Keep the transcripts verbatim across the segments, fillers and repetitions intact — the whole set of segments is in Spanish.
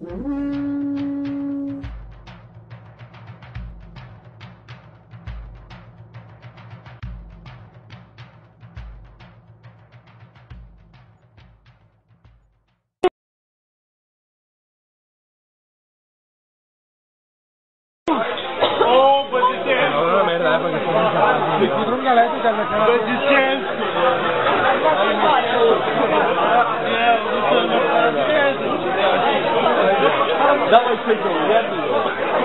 Oh, but you dance. No, una merda, eh, porque sono un cazzo. Si tu non galete te ne sarà. But you dance. Dawaj tego, jedno.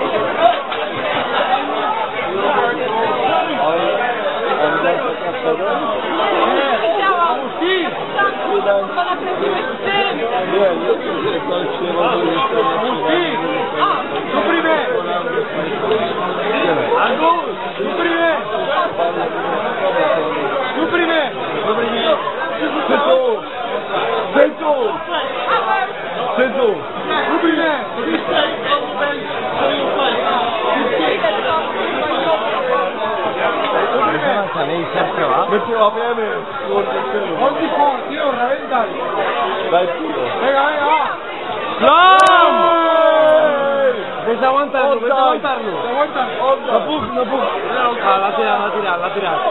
Mettilo a preme oggi forti, io raventali. Dai tiro. Venga, venga. ¡Slam! Ves a aguantarlo, ves a aguantarlo. No puc, no puc. Ah, l'ha tirat, l'ha tirat, l'ha tirat.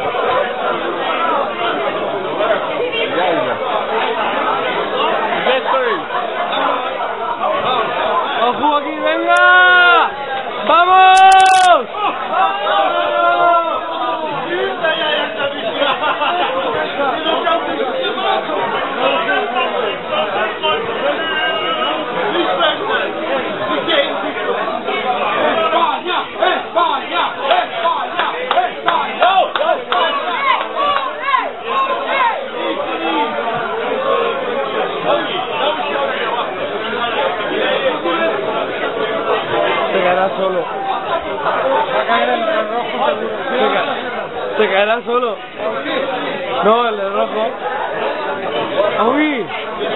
¡Ojo aquí, venga! ¡Vamos! Se caerá solo. Va a caer el rojo seguro. Se, ca se caerá solo. No, el de rojo. ¡Uy!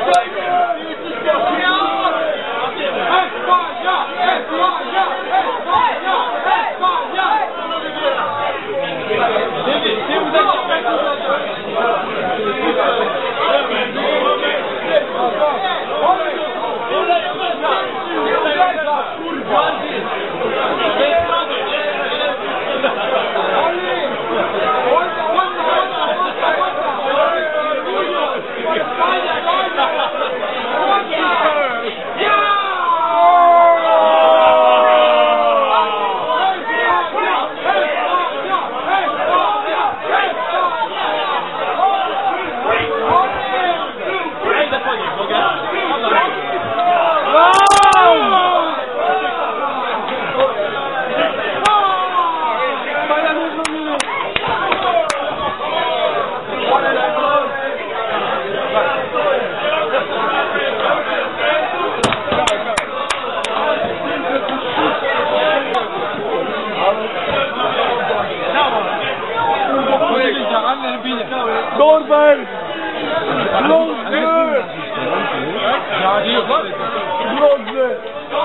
Doorberg! Blonde! Ja, die Blonde!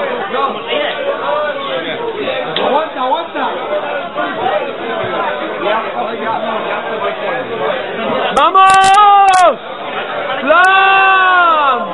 Aguanta, aguanta! ¡Vamos! ¡Slam!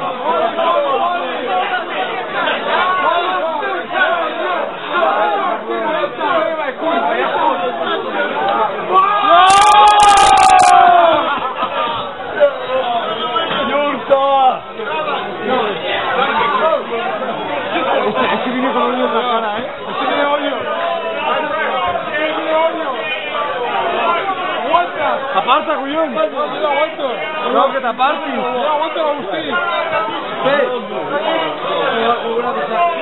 Este viene con olio en la cara, ¿eh? Este viene olio. Este viene olio. Aguanta. Aparta, collons! No, sí, aguanto. No, que t'apartis! No, aguanto, Agustí. Sí!